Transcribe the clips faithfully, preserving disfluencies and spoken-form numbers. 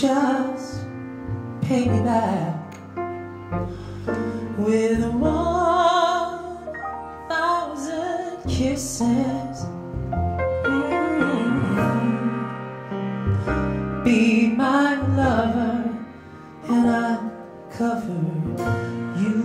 just pay me back with one thousand kisses. Mm-hmm. Be my lover and I'll cover you.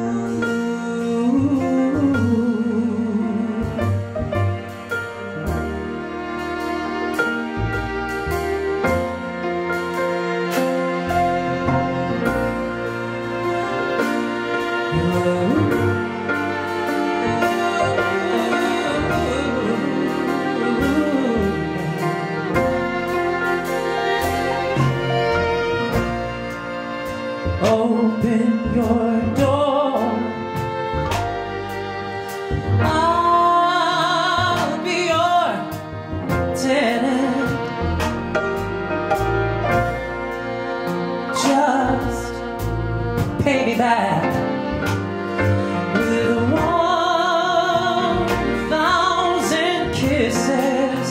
Open your door, I'll be your tenant. Just pay me back with one thousand kisses.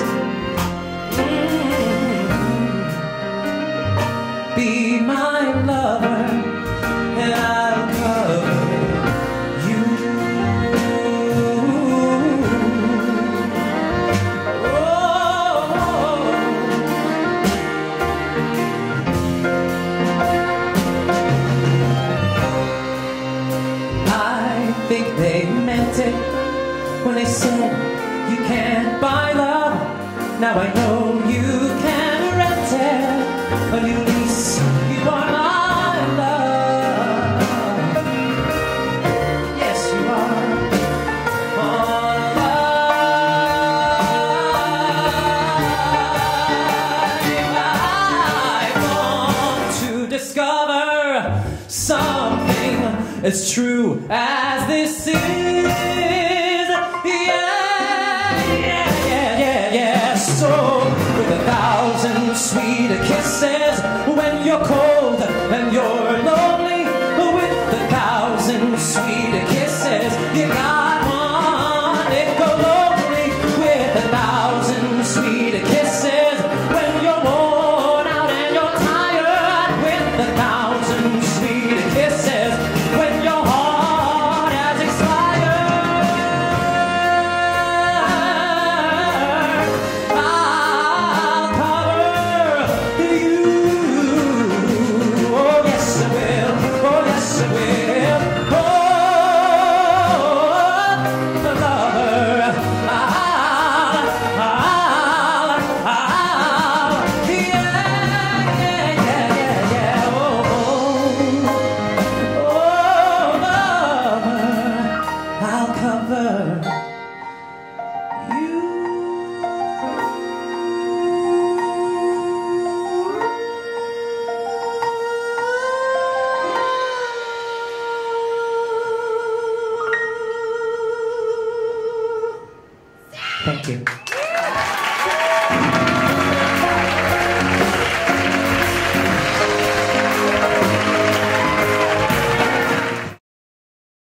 Mm-hmm. Be my lover and I'll cover you. Oh, I think they meant it when they said you can't buy love. Now I know you can rent it, but at least you are my as true as this is. Yeah, yeah, yeah, yeah, yeah. So with a thousand sweet kisses, when you're cold and you're low,